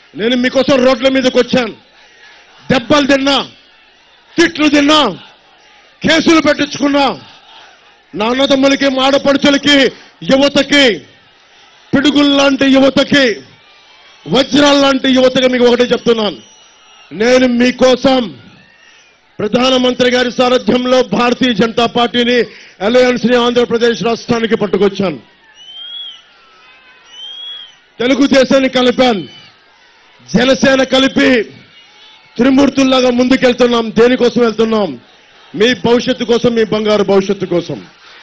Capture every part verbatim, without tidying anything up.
నేను మీకోసం రోడ్ల మీదకి వచ్చాను. దెబ్బలు తిన్నా, తిట్లు తిన్నా, కేసులు పెట్టించుకున్నా. నా అన్నదమ్ములకి, మాడపడుచులకి, యువతకి, పిడుగుల్లాంటి యువతకి, వజ్రాల్లాంటి యువతకి మీకు ఒకటే చెప్తున్నాను. నేను మీకోసం ప్రధానమంత్రి గారి సారథ్యంలో భారతీయ జనతా పార్టీని, అలయన్స్ ని ఆంధ్రప్రదేశ్ రాష్ట్రానికి పట్టుకొచ్చాను. తెలుగుదేశాన్ని కలిపాను, జనసేన కలిపి త్రిమూర్తుల్లాగా ముందుకెళ్తున్నాం. దేనికోసం వెళ్తున్నాం? మీ భవిష్యత్తు కోసం, మీ బంగారు భవిష్యత్తు కోసం.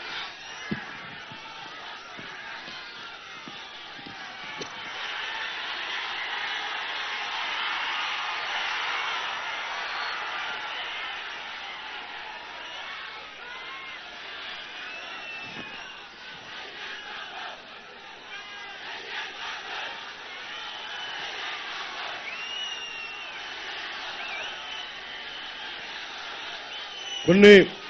కొన్ని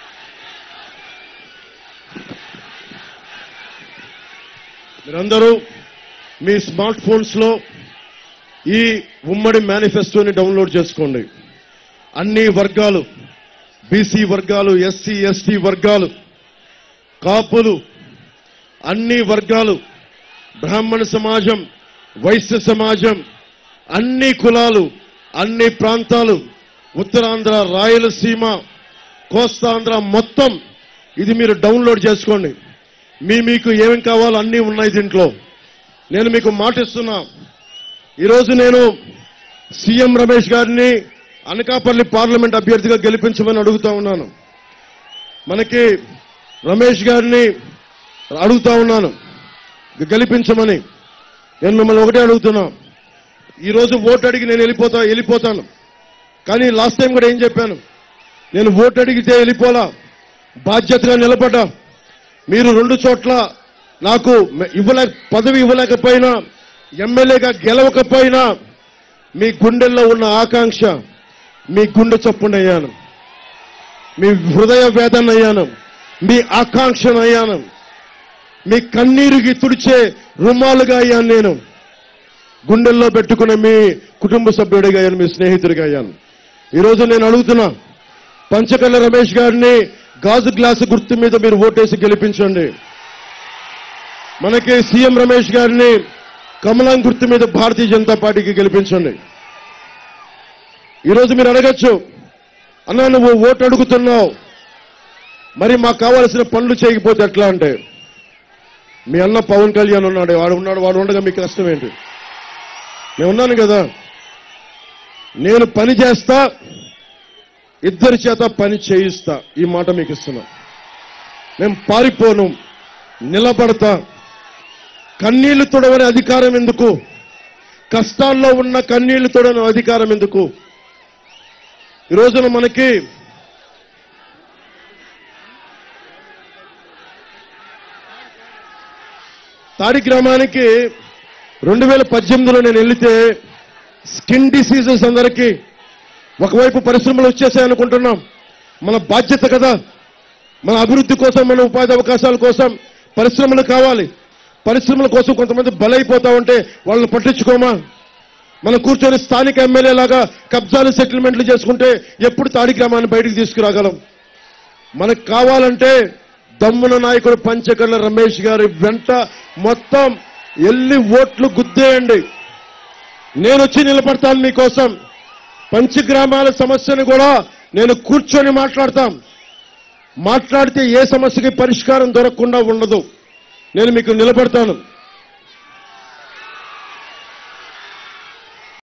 మీరందరూ మీ స్మార్ట్ ఫోన్స్ లో ఈ ఉమ్మడి మేనిఫెస్టోని డౌన్లోడ్ చేసుకోండి. అన్ని వర్గాలు, బీసీ వర్గాలు, ఎస్సీ ఎస్టీ వర్గాలు, కాపులు, అన్ని వర్గాలు, బ్రాహ్మణ సమాజం, వైశ్య సమాజం, అన్ని కులాలు, అన్ని ప్రాంతాలు, ఉత్తరాంధ్ర, రాయలసీమ, కోస్తాంధ్ర మొత్తం ఇది మీరు డౌన్లోడ్ చేసుకోండి. మీ మీకు ఏమేం కావాలో అన్నీ ఉన్నాయి దీంట్లో. నేను మీకు మాటిస్తున్నా, ఈరోజు నేను సీఎం రమేష్ గారిని అనకాపల్లి పార్లమెంట్ అభ్యర్థిగా గెలిపించమని అడుగుతా ఉన్నాను. మనకి రమేష్ గారిని అడుగుతా ఉన్నాను గెలిపించమని. నేను మిమ్మల్ని ఒకటే అడుగుతున్నా, ఈరోజు ఓటు అడిగి నేను వెళ్ళిపోతా వెళ్ళిపోతాను కానీ లాస్ట్ టైం కూడా ఏం చెప్పాను, నేను ఓటు అడిగితే వెళ్ళిపోలా, బాధ్యతగా నిలబడ్డా. మీరు రెండు చోట్ల నాకు ఇవ్వలేక పదవి ఇవ్వలేకపోయినా, ఎమ్మెల్యేగా గెలవకపోయినా, మీ గుండెల్లో ఉన్న ఆకాంక్ష మీ గుండె చప్పునయ్యాను, మీ హృదయ వేదన అయ్యాను, మీ ఆకాంక్షనయ్యాను, మీ కన్నీరుకి తుడిచే రుమాలుగా అయ్యాను. నేను గుండెల్లో పెట్టుకునే మీ కుటుంబ సభ్యుడిగా అయ్యాను, మీ స్నేహితుడిగా అయ్యాను. ఈరోజు నేను అడుగుతున్నా, పంచకర్ల రమేష్ గారిని గాజు గ్లాసు గుర్తు మీద మీరు ఓటేసి గెలిపించండి. మనకి సీఎం రమేష్ గారిని కమలం గుర్తు మీద భారతీయ జనతా పార్టీకి గెలిపించండి. ఈరోజు మీరు అడగచ్చు, అన్నా నువ్వు ఓటు అడుగుతున్నావు, మరి మాకు కావాల్సిన పనులు చేయకపోతే ఎట్లా అంటే, మీ అన్న పవన్ కళ్యాణ్ ఉన్నాడు, వాడు ఉన్నాడు, వాడు ఉండగా మీకు కష్టం ఏంటి? నేను ఉన్నాను కదా, నేను పని చేస్తా, ఇద్దరి చేత పని చేయిస్తా. ఈ మాట మీకు ఇస్తున్నా. నేను పారిపోను, నిలబడతా. కన్నీళ్లు తొడవని అధికారం ఎందుకు? కష్టాల్లో ఉన్న కన్నీళ్లు తొడవని అధికారం ఎందుకు? ఈ రోజున మనకి తాడి గ్రామానికి రెండు వేల పద్దెనిమిదిలో నేను వెళితే స్కిన్ డిసీజెస్ అందరికీ ఒకవైపు పరిశ్రమలు వచ్చేసాయనుకుంటున్నాం. మన బాధ్యత కదా, మన అభివృద్ధి కోసం, మన ఉపాధి అవకాశాల కోసం పరిశ్రమలు కావాలి. పరిశ్రమల కోసం కొంతమంది బలైపోతా ఉంటే వాళ్ళని పట్టించుకోమా? మనం కూర్చొని స్థానిక ఎమ్మెల్యే లాగా కబ్జాలు, సెటిల్మెంట్లు చేసుకుంటే ఎప్పుడు తాడి గ్రామాన్ని బయటికి తీసుకురాగలం? మనకు కావాలంటే దమ్మున నాయకుడు పంచకర్ల రమేష్ గారి వెంట మొత్తం ఎల్లి ఓట్లు గుద్దేయండి. నేను వచ్చి నిలబడతాను మీకోసం. పంచగ్రామాల సమస్యను కూడా నేను కూర్చొని మాట్లాడతాం. మాట్లాడితే ఏ సమస్యకి పరిష్కారం దొరకకుండా ఉండదు. నేను మీకు నిలబడతాను.